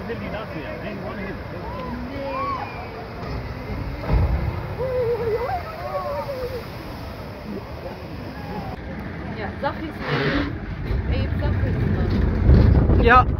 will die das hier. Nein, ohne hin. Ja, sag es mir. Ey, sag es mir. Ja.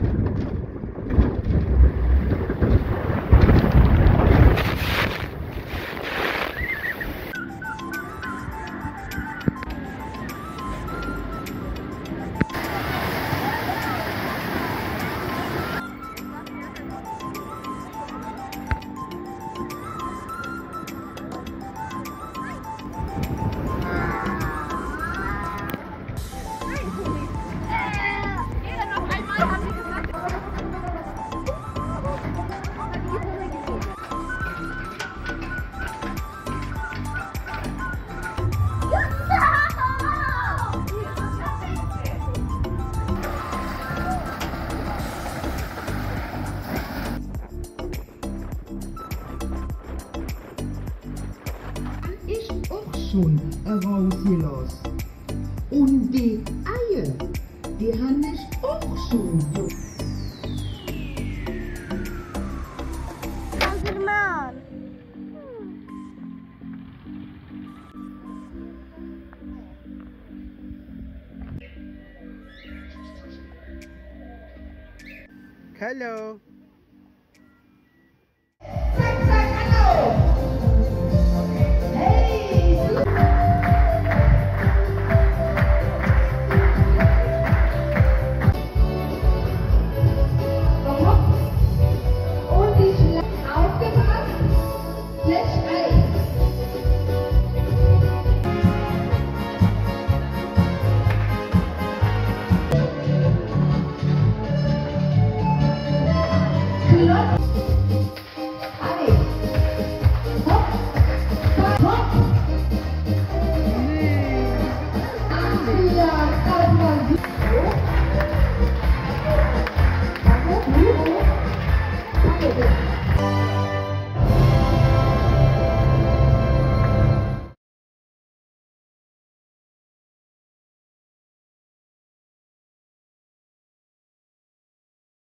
Ist auch schon rausgelassen. Und die Eier, die haben ich auch schon. Alderman. Hello.